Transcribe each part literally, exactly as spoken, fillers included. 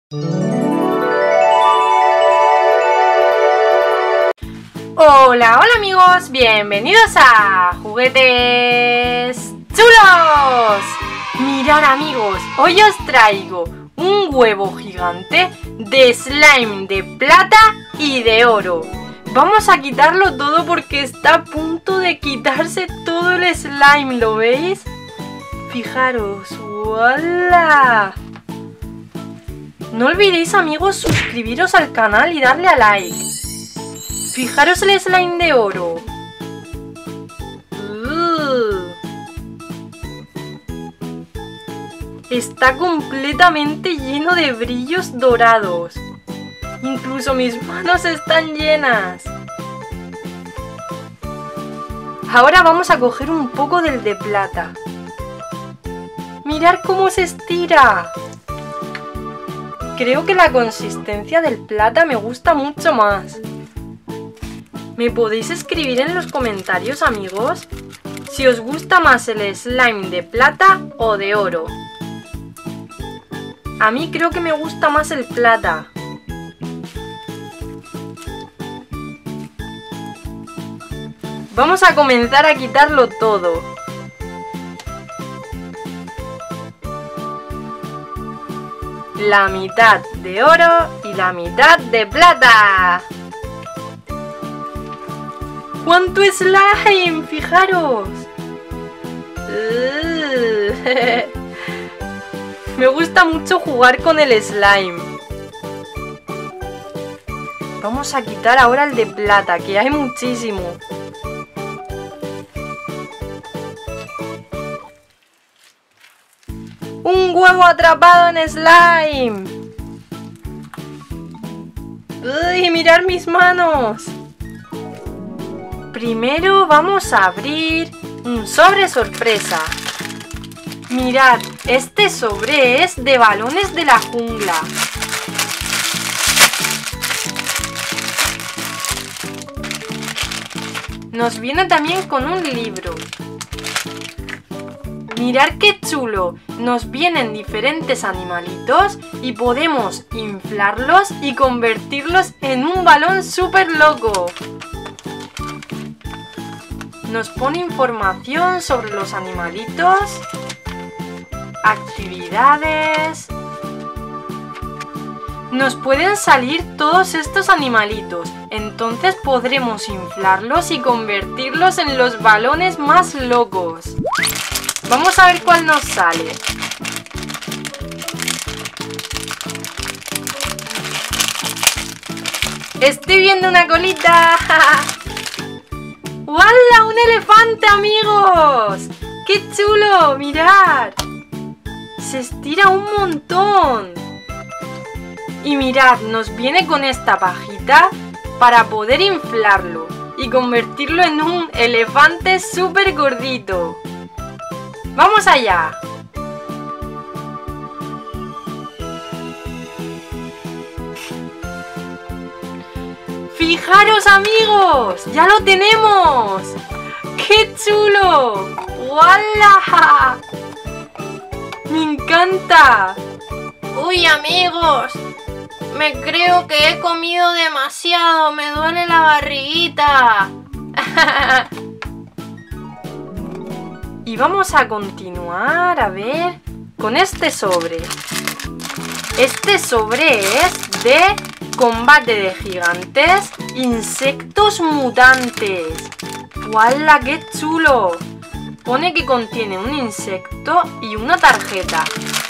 Hola, hola amigos, bienvenidos a Juguetes Chulos. Mirad amigos, hoy os traigo un huevo gigante de slime de plata y de oro. Vamos a quitarlo todo porque está a punto de quitarse todo el slime, ¿lo veis? Fijaros, ¡hola! No olvidéis amigos suscribiros al canal y darle a like. Fijaros el slime de oro. Uh. Está completamente lleno de brillos dorados. Incluso mis manos están llenas. Ahora vamos a coger un poco del de plata. Mirad cómo se estira. Creo que la consistencia del plata me gusta mucho más. ¿Me podéis escribir en los comentarios, amigos, si os gusta más el slime de plata o de oro? A mí creo que me gusta más el plata. Vamos a comenzar a quitarlo todo. La mitad de oro y la mitad de plata. ¡Cuánto slime! ¡Fijaros! Uh, Me gusta mucho jugar con el slime. Vamos a quitar ahora el de plata, que hay muchísimo. ¡Un huevo atrapado en slime! ¡Uy! ¡Mirad mis manos! Primero vamos a abrir un sobre sorpresa. Mirad, este sobre es de balones de la jungla. Nos viene también con un libro. Mirad qué chulo, nos vienen diferentes animalitos y podemos inflarlos y convertirlos en un balón súper loco. Nos pone información sobre los animalitos, actividades. Nos pueden salir todos estos animalitos, entonces podremos inflarlos y convertirlos en los balones más locos. Vamos a ver cuál nos sale. Estoy viendo una colita. ¡Hola! ¡Un elefante, amigos! ¡Qué chulo! ¡Mirad! Se estira un montón. Y mirad, nos viene con esta pajita para poder inflarlo y convertirlo en un elefante súper gordito. ¡Vamos allá! ¡Fijaros, amigos! ¡Ya lo tenemos! ¡Qué chulo! ¡Hola! ¡Me encanta! ¡Uy, amigos! Me creo que he comido demasiado. Me duele la barriguita. Y vamos a continuar, a ver, con este sobre. Este sobre es de combate de gigantes, insectos mutantes. ¡Hola, qué chulo! Pone que contiene un insecto y una tarjeta.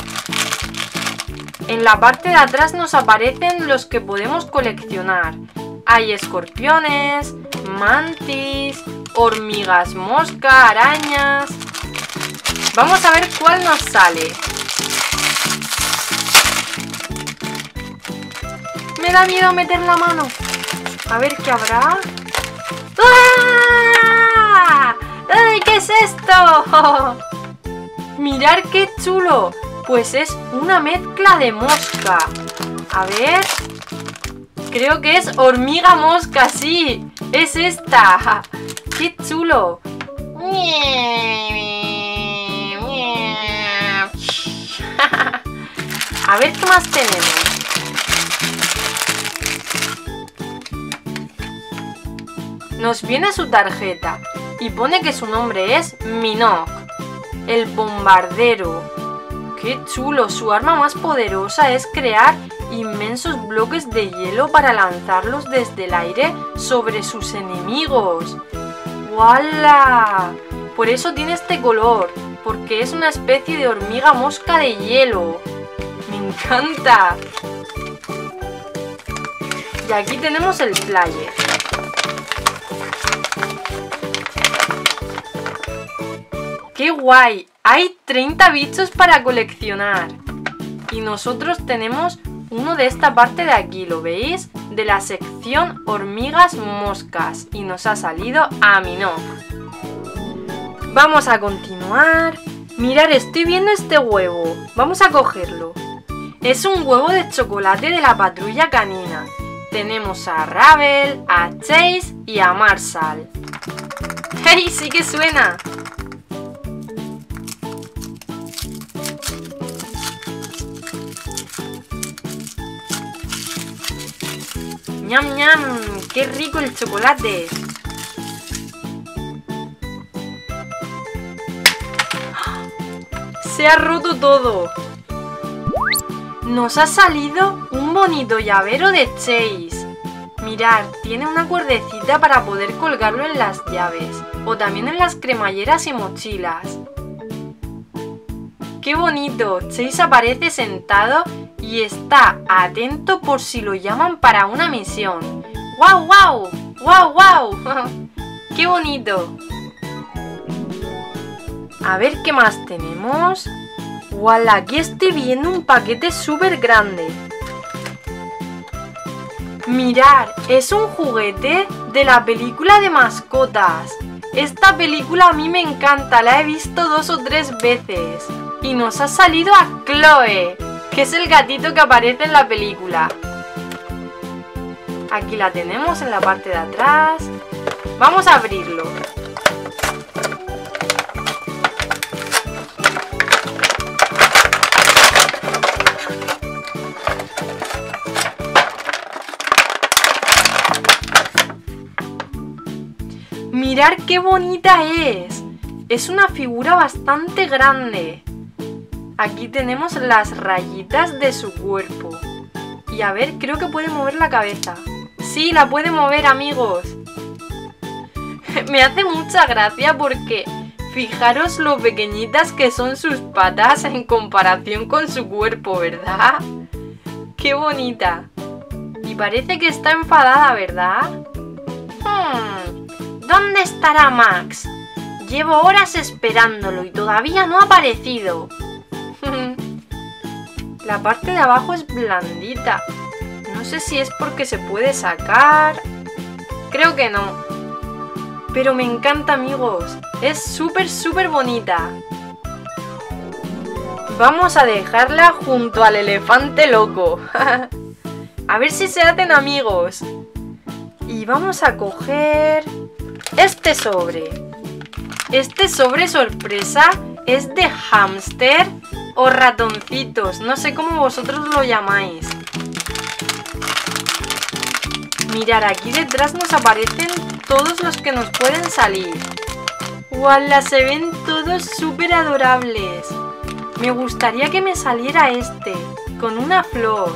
En la parte de atrás nos aparecen los que podemos coleccionar. Hay escorpiones, mantis, hormigas mosca, arañas. Vamos a ver cuál nos sale. Me da miedo meter la mano. A ver qué habrá. ¡Ah! ¡Ay, qué es esto! Mirad qué chulo. Pues es una mezcla de mosca. A ver. Creo que es hormiga mosca, sí. Es esta. ¡Qué chulo! A ver qué más tenemos. nos viene su tarjeta y pone que su nombre es Minoc, el bombardero. ¡Qué chulo! Su arma más poderosa es crear inmensos bloques de hielo para lanzarlos desde el aire sobre sus enemigos. ¡Wala! Por eso tiene este color, porque es una especie de hormiga mosca de hielo. ¡Me encanta! Y aquí tenemos el flyer. ¡Qué guay! Hay treinta bichos para coleccionar. Y nosotros tenemos uno de esta parte de aquí, ¿lo veis? De la sección hormigas moscas. Y nos ha salido a Minoc. Vamos a continuar. Mirad, estoy viendo este huevo. Vamos a cogerlo. Es un huevo de chocolate de la patrulla canina. Tenemos a Ravel, a Chase y a Marshall. ¡Hey! ¡Sí que suena! ¡Ñam, ñam! ¡Qué rico el chocolate! ¡Se ha roto todo! Nos ha salido un bonito llavero de Chase. Mirad, tiene una cuerdecita para poder colgarlo en las llaves o también en las cremalleras y mochilas. ¡Qué bonito! Chase aparece sentado y está atento por si lo llaman para una misión. ¡Guau, guau! ¡Guau, guau! ¡Qué bonito! A ver qué más tenemos. ¡Wala! Aquí estoy viendo un paquete súper grande. Mirad, es un juguete de la película de mascotas. Esta película a mí me encanta, la he visto dos o tres veces. Y nos ha salido a Chloe, que es el gatito que aparece en la película. Aquí la tenemos en la parte de atrás. Vamos a abrirlo. Mirad qué bonita es. Es una figura bastante grande. Aquí tenemos las rayitas de su cuerpo. Y a ver, creo que puede mover la cabeza. Sí, la puede mover, amigos. Me hace mucha gracia porque fijaros lo pequeñitas que son sus patas en comparación con su cuerpo, ¿verdad? ¡Qué bonita! Y parece que está enfadada, ¿verdad? Hmm, ¿dónde estará Max? Llevo horas esperándolo y todavía no ha aparecido. La parte de abajo es blandita. No sé si es porque se puede sacar. Creo que no. Pero me encanta, amigos. Es súper, súper bonita. Vamos a dejarla junto al elefante loco. A ver si se hacen amigos. Y vamos a coger este sobre. Este sobre sorpresa es de hámster o ratoncitos, no sé cómo vosotros lo llamáis. Mirad, aquí detrás nos aparecen todos los que nos pueden salir. ¡Wala! Se ven todos súper adorables. Me gustaría que me saliera este, con una flor.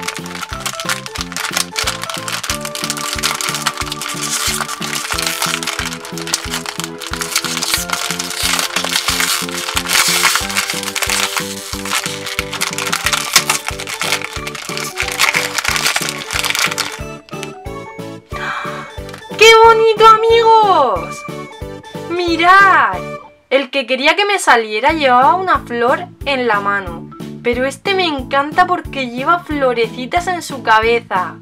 ¡Qué bonito, amigos! ¡Mirad! El que quería que me saliera llevaba una flor en la mano, pero este me encanta porque lleva florecitas en su cabeza.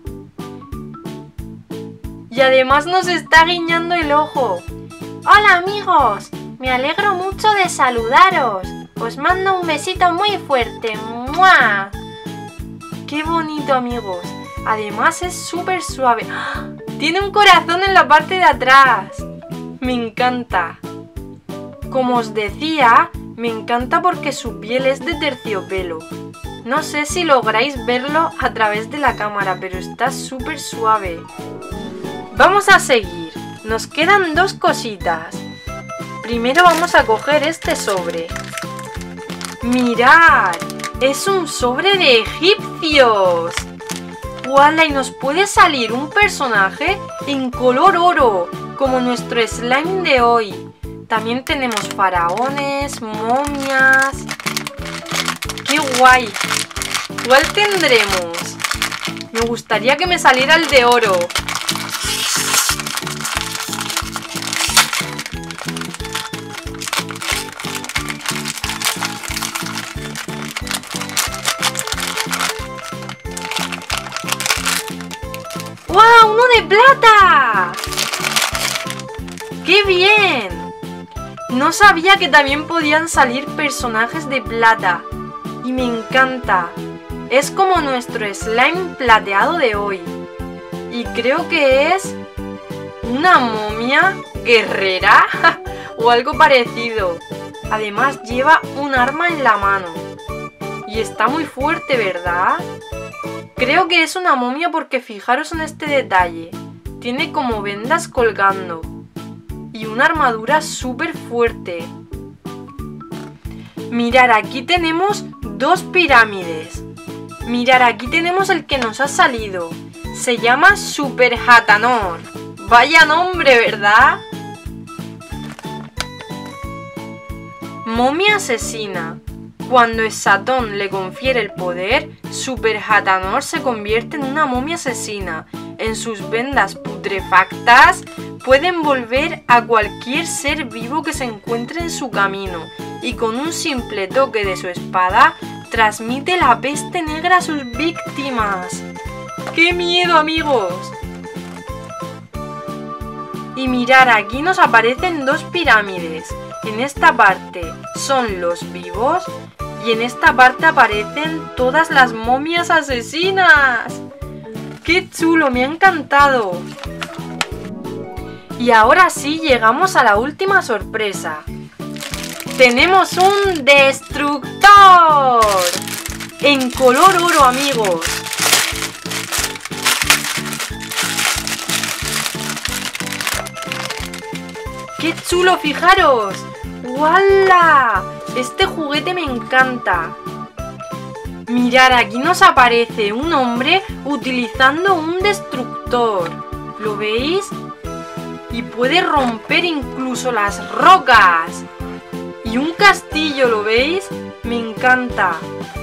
Y además nos está guiñando el ojo. ¡Hola, amigos! Me alegro mucho de saludaros. Os mando un besito muy fuerte. ¡Mua! ¡Qué bonito, amigos! Además es súper suave. ¡Ah! Tiene un corazón en la parte de atrás. Me encanta. Como os decía, me encanta porque su piel es de terciopelo. No sé si lográis verlo a través de la cámara, pero está súper suave. Vamos a seguir. nos quedan dos cositas. Primero vamos a coger este sobre. ¡Mirad! ¡Es un sobre de egipcios! ¡Wala! Y nos puede salir un personaje en color oro, como nuestro slime de hoy. También tenemos faraones, momias... ¡Qué guay! ¿Cuál tendremos? Me gustaría que me saliera el de oro. ¡Wow! ¡Uno de plata! ¡Qué bien! No sabía que también podían salir personajes de plata. Y me encanta. Es como nuestro slime plateado de hoy. Y creo que es una momia guerrera o algo parecido. Además lleva un arma en la mano. Y está muy fuerte, ¿verdad? Creo que es una momia porque fijaros en este detalle. Tiene como vendas colgando. Y una armadura súper fuerte. Mirad, aquí tenemos dos pirámides. Mirad, aquí tenemos el que nos ha salido. Se llama Super Hatanor. Vaya nombre, ¿verdad? Momia asesina. Cuando Esatón le confiere el poder, Super Hatanor se convierte en una momia asesina. En sus vendas putrefactas pueden volver a cualquier ser vivo que se encuentre en su camino y con un simple toque de su espada transmite la peste negra a sus víctimas. ¡Qué miedo, amigos! Y mirad, aquí nos aparecen dos pirámides. En esta parte son los vivos y en esta parte aparecen todas las momias asesinas. ¡Qué chulo! Me ha encantado. Y ahora sí llegamos a la última sorpresa. ¡Tenemos un destructor! En color oro, amigos. ¡Qué chulo! ¡Fijaros! ¡Wala! Este juguete me encanta. Mirad, aquí nos aparece un hombre utilizando un destructor. ¿Lo veis? Y puede romper incluso las rocas. Y un castillo, ¿lo veis? Me encanta.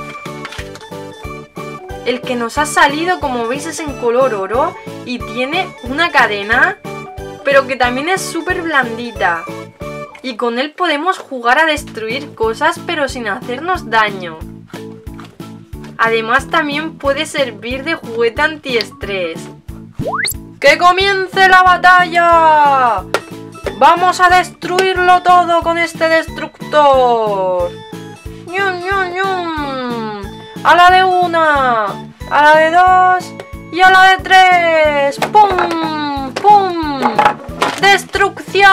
El que nos ha salido, como veis, es en color oro y tiene una cadena, pero que también es súper blandita. Y con él podemos jugar a destruir cosas, pero sin hacernos daño. Además, también puede servir de juguete antiestrés. ¡Que comience la batalla! ¡Vamos a destruirlo todo con este destructor! ¡Ñum, ñum, ñum! ¡A la de una! ¡A la de dos! ¡Y a la de tres! ¡Pum! ¡Pum! ¡Destrucción!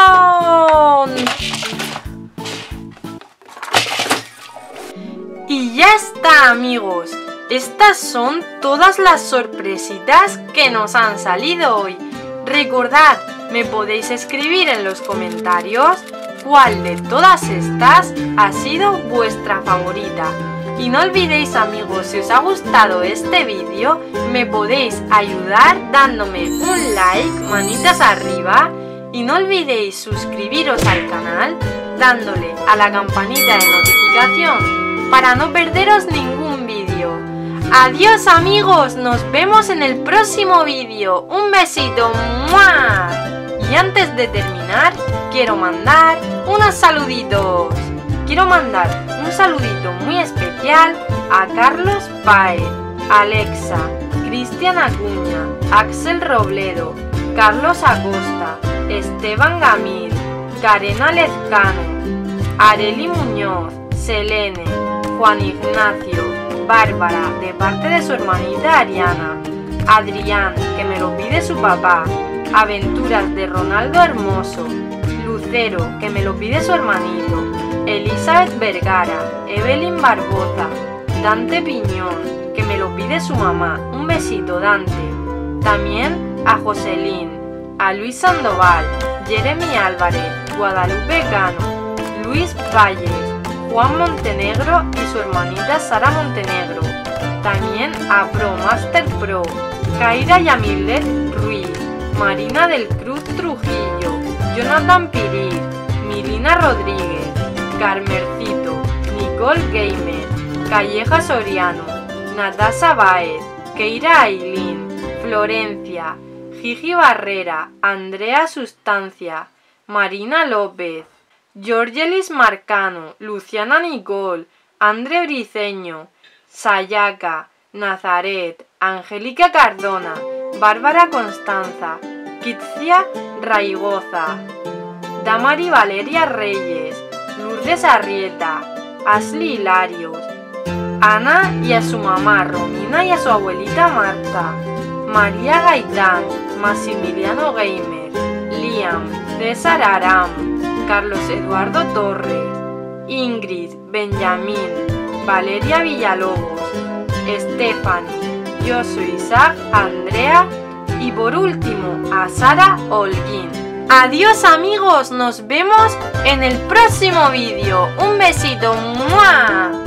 Y ya está, amigos. Estas son todas las sorpresitas que nos han salido hoy. Recordad, me podéis escribir en los comentarios cuál de todas estas ha sido vuestra favorita. Y no olvidéis, amigos, si os ha gustado este vídeo, me podéis ayudar dándome un like, manitas arriba. Y no olvidéis suscribiros al canal dándole a la campanita de notificación para no perderos ningún vídeo. Adiós, amigos, nos vemos en el próximo vídeo. Un besito. ¡Mua! Y antes de terminar, quiero mandar unos saluditos. Quiero mandar un saludito muy especial a Carlos Paez, Alexa, Cristian Acuña, Axel Robledo, Carlos Acosta, Esteban Gamil, Karena Lezcano, Areli Muñoz, Selene, Juan Ignacio, Bárbara, de parte de su hermanita Ariana, Adrián, que me lo pide su papá, Aventuras de Ronaldo Hermoso, Lucero, que me lo pide su hermanito, Elizabeth Vergara, Evelyn Barboza, Dante Piñón, que me lo pide su mamá. Un besito, Dante. También a Joselín, a Luis Sandoval, Jeremy Álvarez, Guadalupe Cano, Luis Valles, Juan Montenegro y su hermanita Sara Montenegro. También a Pro Master Pro, Kaira Yamilet Ruiz, Marina del Cruz Trujillo, Jonathan Pirir, Milina Rodríguez, Carmercito, Nicole Gamer, Calleja Soriano, Natasha Baez, Keira Ailín, Florencia, Gigi Barrera, Andrea Sustancia, Marina López, Georgelis Marcano, Luciana Nicole, Andre Briceño, Sayaka, Nazaret, Angélica Cardona, Bárbara Constanza, Kitsia Raigoza, Damari Valeria Reyes, Lourdes Arrieta, Ashley Hilarios, Ana y a su mamá Romina y a su abuelita Marta, María Gaitán, Maximiliano Gamer, Liam, César Aram, Carlos Eduardo Torres, Ingrid, Benjamín, Valeria Villalobos, Stephanie, yo soy Isaac, Andrea y por último a Sara Holguín. Adiós amigos, nos vemos en el próximo vídeo. Un besito. ¡Mua!